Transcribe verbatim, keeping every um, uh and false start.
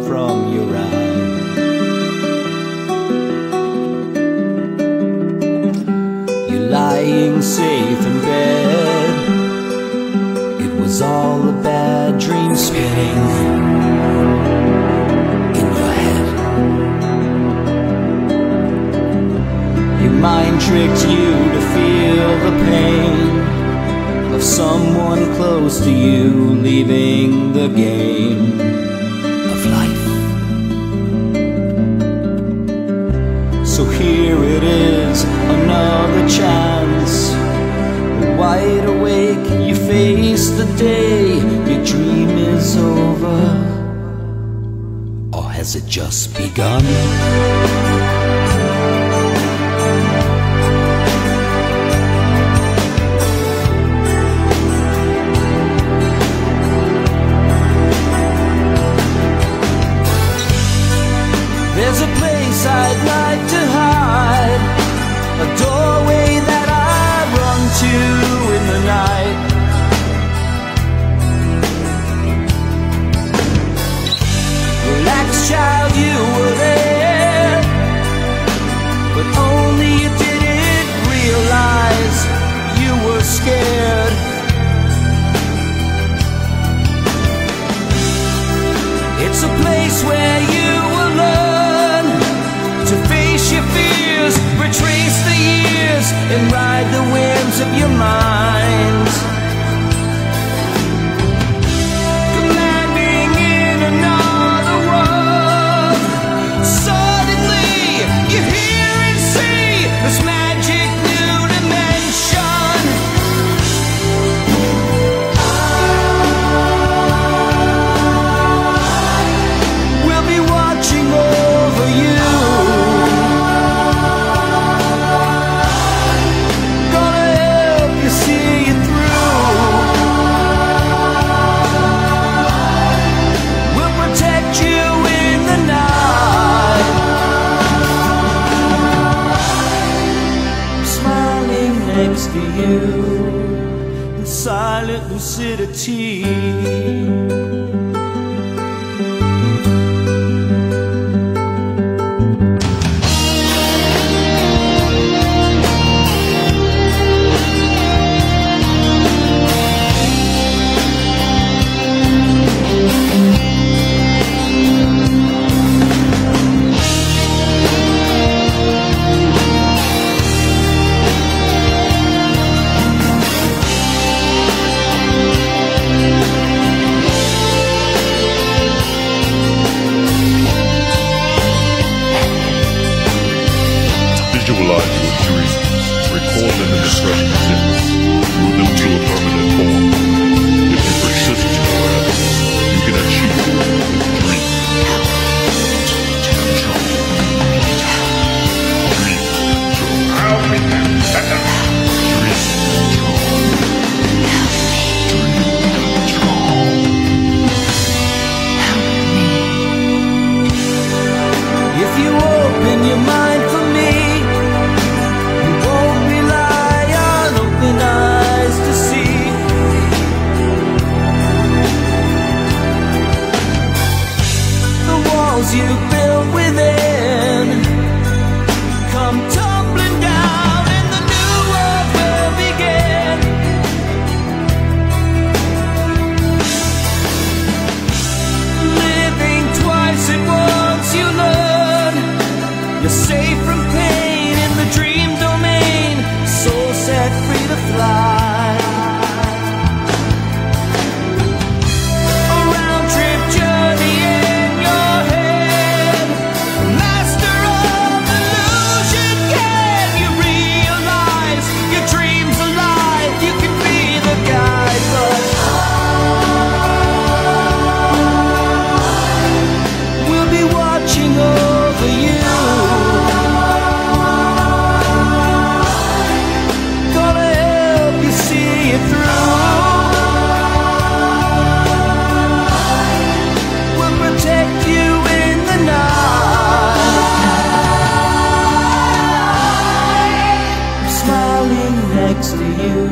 from your eye. You're lying safe in bed. It was all a bad dream spinning in your head. Your mind tricked you to feel the pain of someone close to you leaving the game of life. So here it is, another chance. Wide awake, you face the day. Your dream is over, or has it just begun? There's a place I'd like to hide, a doorway that I run to in the night. Relax, child, you were there, but only you didn't realize you were scared. It's a place where you will learn to face your fears, retrace the years, and ride the winds of your mind. Landing in another world, suddenly you hear and see this magic new dimension. We'll be watching over you. Next to you in silent lucidity. Visualize your dreams, record them in the present tense, move them to a permanent form. If you persist, however, you can achieve your dreams. If you open your mind for me, you won't rely on open eyes to see. The walls you built within come tumbling down, and the new world will begin. Living twice at once, you learn you're safe from pain in the dream domain, soul set free to fly. A round trip journey in your head, master of illusion. Can you realize your dream's alive? You can be the guide, but we'll be watching over you. Next to you.